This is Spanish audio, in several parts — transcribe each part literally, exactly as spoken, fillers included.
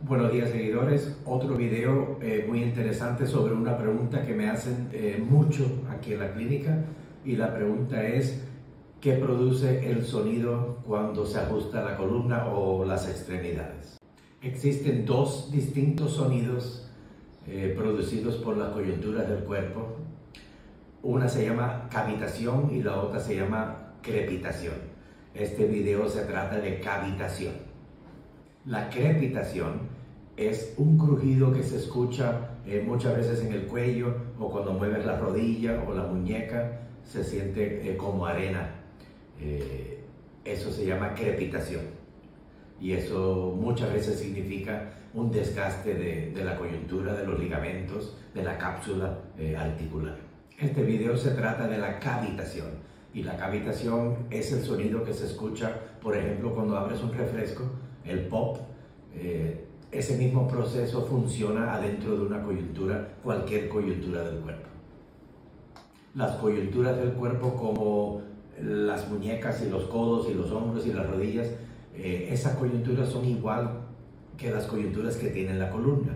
Buenos días, seguidores. Otro video eh, muy interesante sobre una pregunta que me hacen eh, mucho aquí en la clínica, y la pregunta es: ¿qué produce el sonido cuando se ajusta la columna o las extremidades? Existen dos distintos sonidos eh, producidos por las coyunturas del cuerpo. Una se llama cavitación y la otra se llama crepitación. Este video se trata de cavitación. La crepitación es un crujido que se escucha eh, muchas veces en el cuello, o cuando mueves la rodilla o la muñeca se siente eh, como arena. Eh, eso se llama crepitación, y eso muchas veces significa un desgaste de, de la coyuntura, de los ligamentos, de la cápsula eh, articular. Este video se trata de la cavitación, y la cavitación es el sonido que se escucha, por ejemplo, cuando abres un refresco, el pop. Eh, ese mismo proceso funciona adentro de una coyuntura, cualquier coyuntura del cuerpo. Las coyunturas del cuerpo, como las muñecas y los codos y los hombros y las rodillas, eh, esas coyunturas son igual que las coyunturas que tiene la columna.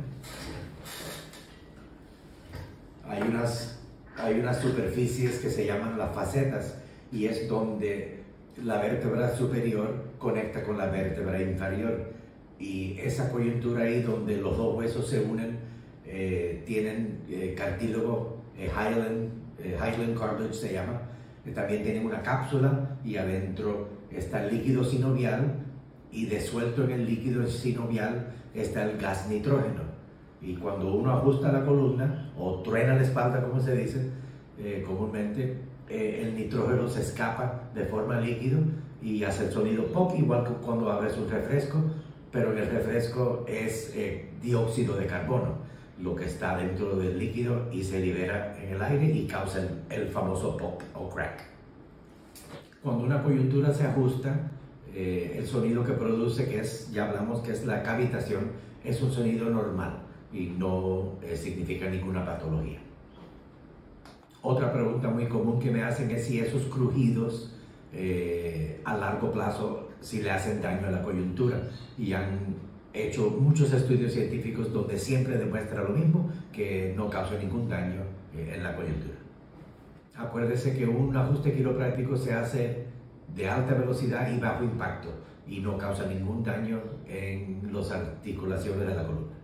Hay unas, hay unas superficies que se llaman las facetas, y es donde la vértebra superior conecta con la vértebra inferior. Y esa coyuntura ahí donde los dos huesos se unen eh, tienen eh, cartílago, eh, hyaline, eh, hyaline cartilage se llama. Eh, también tienen una cápsula, y adentro está el líquido sinovial, y disuelto en el líquido sinovial está el gas nitrógeno. Y cuando uno ajusta la columna o truena la espalda, como se dice eh, comúnmente, eh, el nitrógeno se escapa de forma líquido y hace el sonido pop, igual que cuando abres un refresco. Pero en el refresco es eh, dióxido de carbono lo que está dentro del líquido, y se libera en el aire y causa el, el famoso pop o crack. Cuando una coyuntura se ajusta, eh, el sonido que produce, que es, ya hablamos que es la cavitación, es un sonido normal y no eh, significa ninguna patología. Otra pregunta muy común que me hacen es si esos crujidos Eh, a largo plazo si le hacen daño a la coyuntura, y han hecho muchos estudios científicos donde siempre demuestra lo mismo, que no causa ningún daño eh, en la coyuntura. Acuérdese que un ajuste quiropráctico se hace de alta velocidad y bajo impacto, y no causa ningún daño en las articulaciones de la columna.